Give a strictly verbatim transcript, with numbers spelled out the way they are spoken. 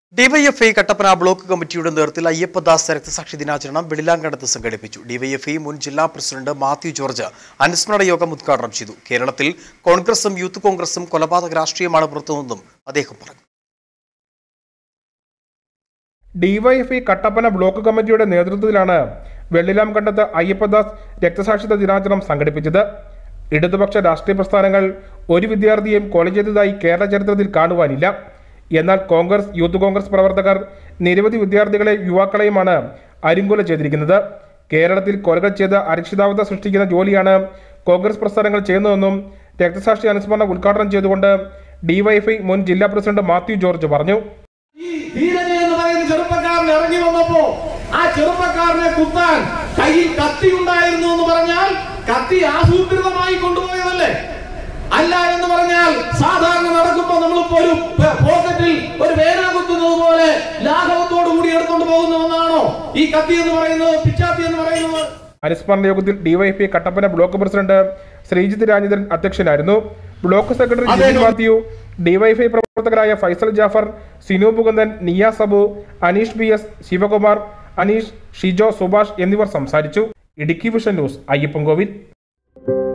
DYFI Kattappana block കമ്മിറ്റിയുടെ നേതൃത്വത്തിൽ അയ്യപ്പദാസ് രക്തസാക്ഷി ദിനാചരണം വെള്ളിലാങ്കണ്ടത്ത് സംഘടിപ്പിച്ചു. ഡിവൈഎഫ്ഐ മുൻ ജില്ലാ പ്രസിഡന്റ് മാത്യു ജോർജ് അനുസ്മരണ യോഗം ഉദ്ഘാടനം ചെയ്തു. കേരളത്തിൽ കോൺഗ്രസും യൂത്ത് കോൺഗ്രസും കൊലപാതക രാഷ്ട്രീയമാണ് പുറത്തുനിന്നും അദ്ദേഹം പറഞ്ഞു. ഡിവൈഎഫ്ഐ കട്ടപ്പന ബ്ലോക്ക് കമ്മിറ്റിയുടെ നേതൃത്വത്തിലാണ് വെള്ളിലാങ്കണ്ടത്ത് അയ്യപ്പദാസ് രക്തസാക്ഷിത്വ ദിനാചരണം സംഘടിപ്പിച്ചത്. ഇടതുപക്ഷ രാഷ്ട്രീയ പ്രസ്ഥാനങ്ങൾ ഒരു വിദ്യാർത്ഥിയെയും കൊല ചെയ്തതായി കേരള ചരിത്രത്തിൽ കാണുവാനില്ല. എന്നാൽ കോൺഗ്രസ് യൂത്ത് കോൺഗ്രസ് പ്രവർത്തകർ നിരവധി വിദ്യാർത്ഥികളെ യുവാക്കളെയുമാണ് അരിങ്കൊല ചെയ്തിരിക്കുന്നത്. കേരളത്തിൽ കൊലകൾ ചെയ്ത് അരക്ഷിതാവസ്ഥ സൃഷ്ടിക്കുന്ന ജോലിയാണ് കോൺഗ്രസ് പ്രസ്ഥാനങ്ങൾ ചെയ്യുന്നതെന്നും രക്തസാക്ഷി അനുസ്മരണം ഉദ്ഘാടനം ചെയ്തുകൊണ്ട് ഡിവൈഎഫ്ഐ മുൻ ജില്ലാ പ്രസിഡന്റ് മാത്യു ജോർജ് പറഞ്ഞു. ചെറുപ്പക്കാരൻ ഇറങ്ങി വന്നപ്പോ ആ ചെറുപ്പക്കാരനെ കുത്താൻ കയ്യിൽ കത്തി ഉണ്ടായിരുന്നു എന്ന് പറഞ്ഞാൽ കത്തി ആസൂത്രിതമായി കൊണ്ടുപോയതല്ലേ? അല്ല എന്ന് പറഞ്ഞാൽ സാധാരണ നടക്കുമ്പോ നമ്മളിപ്പോ ഒരു പോക്കറ്റിൽ ഒരു വേന കുത്തുന്നത് പോലെ ലാഘവത്തോടു കൂടി എടുത്തുകൊണ്ട് പോകുന്ന ഒന്നാണോ ഈ കത്തി എന്ന് പറയുന്നത്, പിച്ചാത്തി എന്ന് പറയുന്നത്? അനുസ്മരണ യോഗത്തിൽ DYFI Kattappana block president Sreejith Rajendran അധ്യക്ഷനായിരുന്നു. Block secretary Jithin Mathew, DYFI പ്രവർത്തകരായ ഫൈസൽ ജാഫർ, സിനു മുകുന്ദൻ, നിയ സബു, അനീഷ് ബി എസ്, ശിവകുമാർ, അനീഷ്, ഷിജോ, സുഭാഷ് എന്നിവർ സംസാരിച്ചു. Idukki vision news, Ayyappancoil.